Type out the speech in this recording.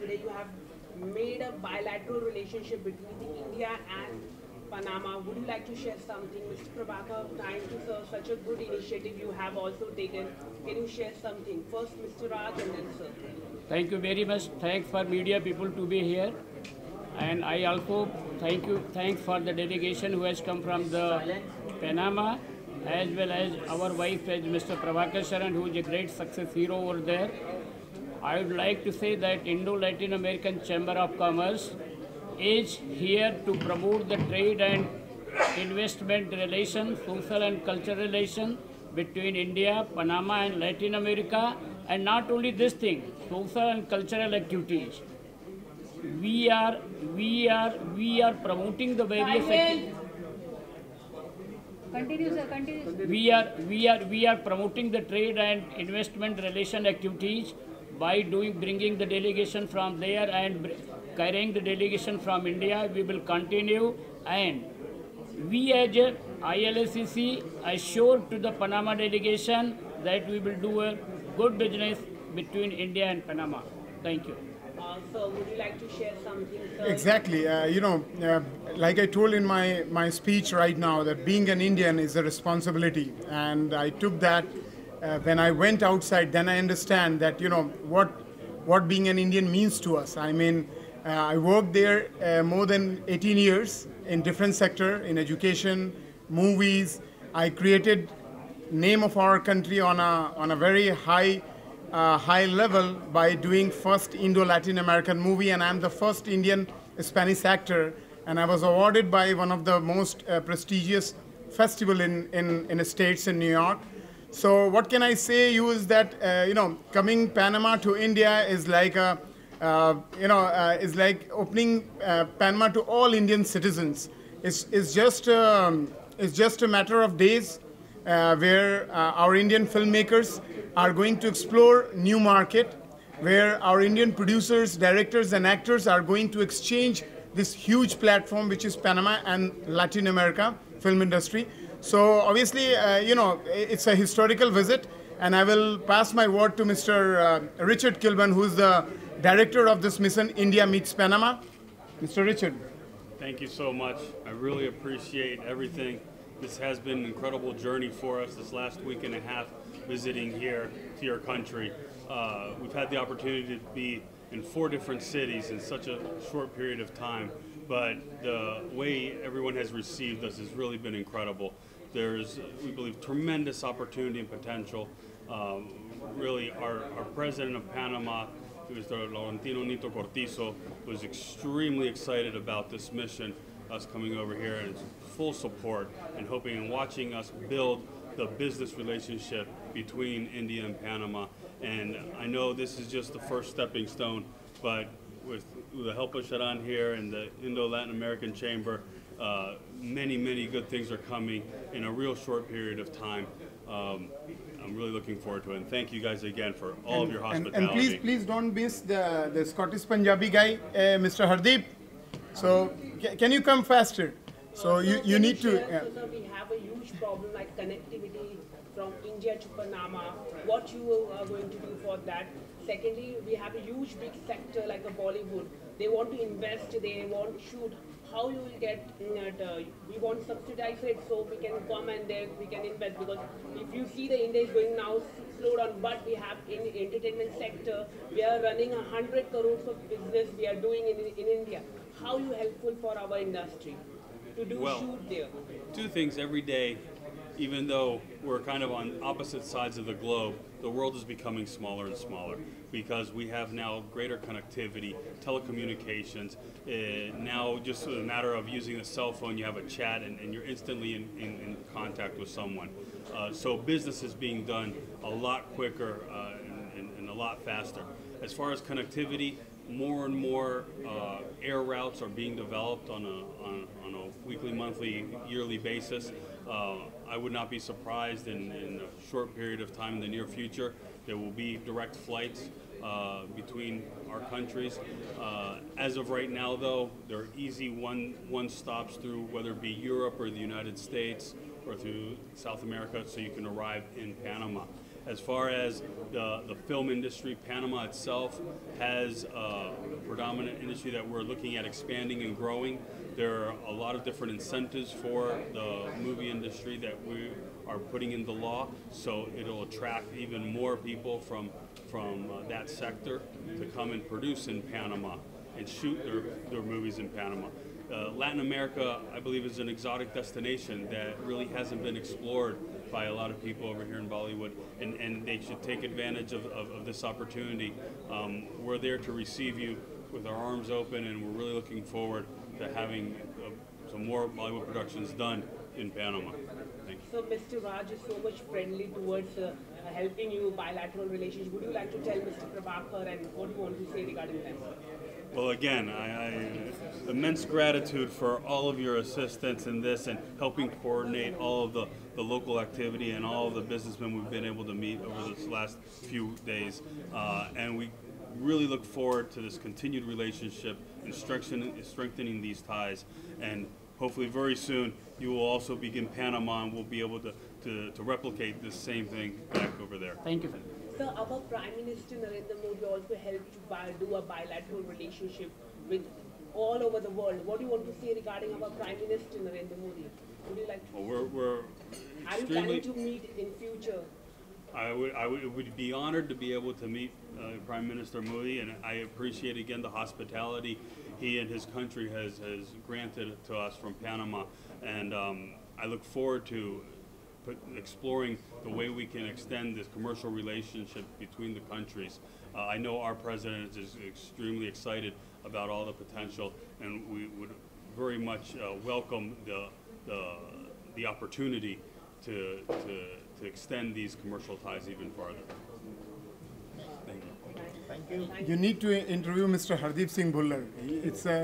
yesterday you have made a bilateral relationship between the India and Panama. Would you like to share something, Mr. Prabhakar? Thank you, sir. Such a good initiative you have also taken. Can you share something? First, Mr. Raj, and then sir. Thank you very much. Thanks for media people to be here. And I also thanks for the delegation who has come from the Panama, as well as our wife, as Mr. Prabhakar Sharan, who is a great success hero over there. I would like to say that Indo-Latin American Chamber of Commerce is here to promote the trade and investment relations, social and cultural relations between India, Panama and Latin America, and not only this thing, social and cultural activities. We are promoting the various activities. Continue, sir. Continue. We are promoting the trade and investment relation activities by bringing the delegation from there and carrying the delegation from India. We will continue, and we as a ILACC assure to the Panama delegation that we will do a good business between India and Panama. Thank you. Sir, would you like to share something, sir? Exactly. Like I told in my speech right now, that being an Indian is a responsibility. And I took that when I went outside, then I understand that, what being an Indian means to us. I mean, I worked there more than 18 years in different sector, in education, movies. I created name of our country on a very high level by doing first Indo-Latin American movie, and I'm the first Indian Spanish actor, and I was awarded by one of the most prestigious festival in the States in New York. So what can I say you is that coming Panama to India is like is like opening Panama to all Indian citizens. It's just a matter of days where our Indian filmmakers are going to explore new market, where our Indian producers, directors and actors are going to exchange this huge platform which is Panama and Latin America film industry. So obviously, it's a historical visit, and I will pass my word to Mr. Richard Kilburn, who is the director of this mission, India Meets Panama. Mr. Richard. Thank you so much. I really appreciate everything. This has been an incredible journey for us this last week and a half visiting here to your country. We've had the opportunity to be in 4 different cities in such a short period of time, but the way everyone has received us has really been incredible. There's, we believe, tremendous opportunity and potential. Really, our president of Panama, Mr. Laurentino Nito Cortizo, was extremely excited about this mission, us coming over here, and full support and hoping and watching us build the business relationship between India and Panama. And I know this is just the first stepping stone, but with the help of Sharan here and the Indo-Latin American Chamber, many good things are coming in a real short period of time. I'm really looking forward to it, and thank you guys again for all of your hospitality. And please don't miss the Scottish Punjabi guy, Mr. Hardeep. So can you come faster? So you need to. So we have a huge problem like connectivity from India to Panama. What you are going to do for that? Secondly, we have a huge big sector like a Bollywood. They want to invest, they want to shoot. How you will get we want subsidize it so we can come and then we can invest, because if you see the India is going now slow down, but we have in entertainment sector, we are running 100 crores of business we are doing in India. How you helpful for our industry to do shoot there? 2 things every day. Even though we're kind of on opposite sides of the globe, the world is becoming smaller and smaller because we have now greater connectivity, telecommunications. Now just a matter of using a cell phone, you have a chat and you're instantly in contact with someone. So business is being done a lot quicker and a lot faster. As far as connectivity, more and more air routes are being developed on a weekly, monthly, yearly basis. I would not be surprised in a short period of time in the near future there will be direct flights between our countries. As of right now, though, there are easy one stops through whether it be Europe or the United States or through South America, so you can arrive in Panama. As far as the film industry, Panama itself has a predominant industry that we're looking at expanding and growing. There are a lot of different incentives for the movie industry that we are putting into law, so it'll attract even more people from that sector to come and produce in Panama and shoot their movies in Panama. Latin America, I believe, is an exotic destination that really hasn't been explored by a lot of people over here in Bollywood, and they should take advantage of this opportunity. We're there to receive you with our arms open, and we're really looking forward to having some more Bollywood productions done in Panama. Thank you. So Mr. Raj is so much friendly towards helping you bilateral relations. Would you like to tell Mr. Prabhakar and what do you want to say regarding them? Well, again, I immense gratitude for all of your assistance in this and helping coordinate all of the local activity and all of the businessmen we've been able to meet over this last few days. And we really look forward to this continued relationship and strengthening these ties. And hopefully very soon you will also be in Panama and we'll be able to replicate this same thing back over there. Thank you. Sir, our Prime Minister Narendra Modi also helped to do a bilateral relationship with all over the world. What do you want to say regarding our Prime Minister Narendra Modi? Would you like to? Well, we're Are you planning to meet in future? I would be honored to be able to meet Prime Minister Modi, and I appreciate again the hospitality he and his country has granted to us from Panama, and I look forward to exploring the way we can extend this commercial relationship between the countries. I know our president is extremely excited about all the potential, and we would very much welcome the opportunity to extend these commercial ties even farther. Thank you. You need to interview Mr. Hardeep Singh Bhullar. It's a